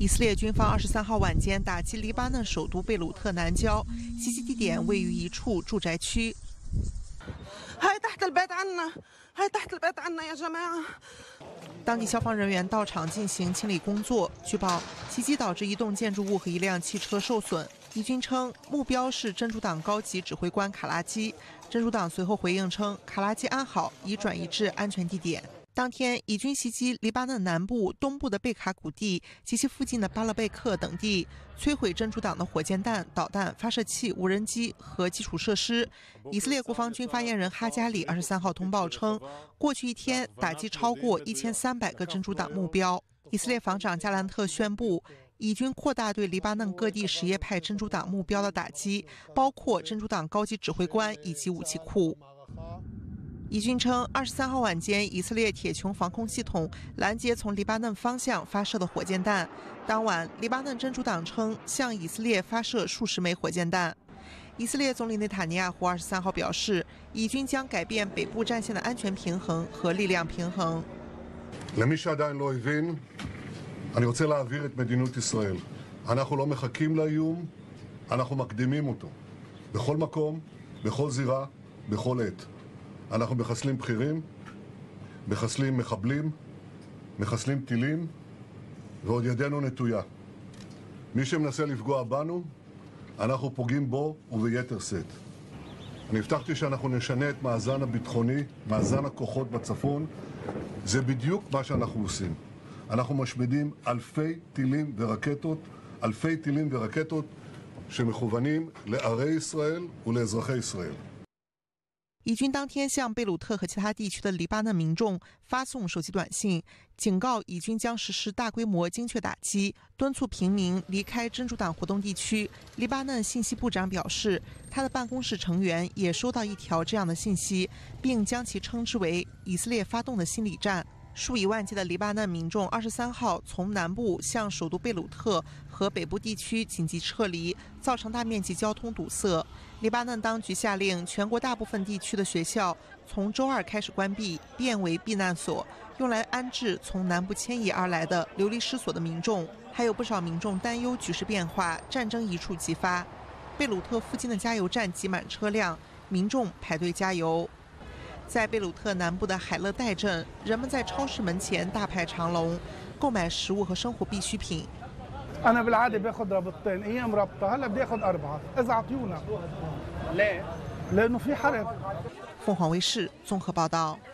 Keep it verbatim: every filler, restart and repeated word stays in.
以色列军方二十三号晚间打击黎巴嫩首都贝鲁特南郊，袭击地点位于一处住宅区。当地消防人员到场进行清理工作。据报，袭击导致一栋建筑物和一辆汽车受损。以军称，目标是真主党高级指挥官卡拉基。真主党随后回应称，卡拉基安好，已转移至安全地点。当天，以军袭击黎巴嫩南部、东部的贝卡谷地及其附近的巴勒贝克等地，摧毁真主党的火箭弹、导弹发射器、无人机和基础设施。以色列国防军发言人哈加里二十三号通报称，过去一天打击超过一千三百个真主党目标。以色列防长加兰特宣布，以军扩大对黎巴嫩各地什叶派真主党目标的打击，包括真主党高级指挥官以及武器库。以军称，二十三号晚间，以色列铁穹防空系统拦截从黎巴嫩方向发射的火箭弹。当晚，黎巴嫩真主党称向以色列发射数十枚火箭弹。以色列总理内塔尼亚胡二十三号表示，以军将改变北部战线的安全平衡和力量平衡。 למי שעדיין לא הבין, אני רוצה להעביר את מדיניות ישראל. אנחנו לא מחכים לאיום, אנחנו מקדימים אותו. בכל מקום, בכל זירה, בכל עת. אנחנו מחסלים בכירים, מחסלים מחבלים, מחסלים טילים, ועוד ידנו נטויה. מי שמנסה לפגוע בנו, אנחנו פוגעים בו וביתר שאת. אני הבטחתי שאנחנו נשנה את מאזן הביטחוני, מאזן הכוחות בצפון. זה בדיוק מה שאנחנו עושים. אנחנו משמידים אלפי טילים ורקטות, אלפי טילים ורקטות שמכוונים לערי ישראל ולאזרחי ישראל. 以军当天向贝鲁特和其他地区的黎巴嫩民众发送手机短信，警告以军将实施大规模精确打击，敦促平民离开真主党活动地区。黎巴嫩信息部长表示，他的办公室成员也收到一条这样的信息，并将其称之为以色列发动的心理战。数以万计的黎巴嫩民众二十三号从南部向首都贝鲁特和北部地区紧急撤离，造成大面积交通堵塞。黎巴嫩当局下令全国大部分地区的学校从周二开始关闭，变为避难所，用来安置从南部迁移而来的流离失所的民众。还有不少民众担忧局势变化，战争一触即发。贝鲁特附近的加油站挤满车辆，民众排队加油。在贝鲁特南部的海勒代镇，人们在超市门前大排长龙，购买食物和生活必需品。 أنا بالعادة باخذ رابطتين أيام رابطة هلا بدي آخذ أربعة إذا عطيونا ليه؟ لأنه في حرب。 凤凰卫视综合报道。